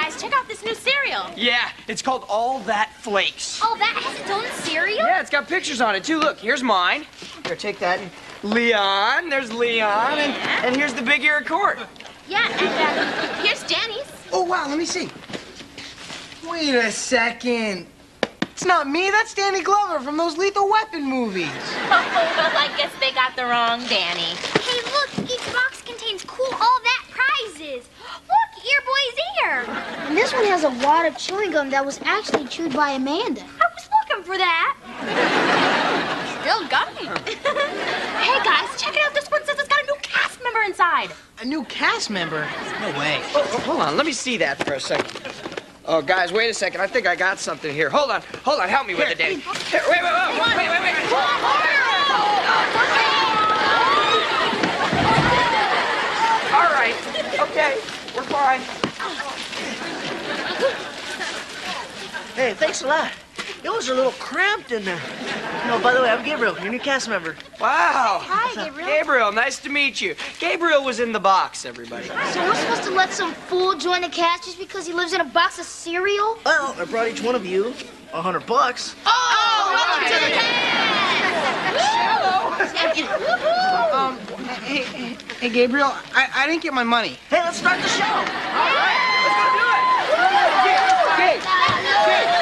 guys, check out this new cereal. Yeah, it's called All That Flakes. Oh, that has its own cereal? Yeah, it's got pictures on it, too. Look, here's mine. Here, take that. Leon, there's Leon, and here's the big ear court. Yeah, and here's Danny's. Oh, wow, let me see. Wait a second. It's not me, that's Danny Glover from those Lethal Weapon movies. Oh, well, I guess they got the wrong Danny. Hey, look, each box contains cool All That prizes. Look, Ear Boy's ear. And this one has a wad of chewing gum that was actually chewed by Amanda. I was looking for that. Still gummy. Hey, guys, check it out. This one says it's got a new cast member inside. A new cast member? No way. Oh, hold on, let me see that for a second. Oh, guys, wait a second. I think I got something here. Hold on, help me with it, Danny. Here, wait. All right, okay, we're fine. Hey, thanks a lot. It was a little cramped in there. No, by the way, I'm Gabriel, your new cast member. Wow. Hi, Gabriel. Gabriel, nice to meet you. Gabriel was in the box, everybody. So we're supposed to let some fool join the cast just because he lives in a box of cereal? Well, I brought each one of you $100. Oh, welcome to the cast! Hey, Gabriel, I didn't get my money. Hey, let's start the show. All right, let's go do it. Gabe.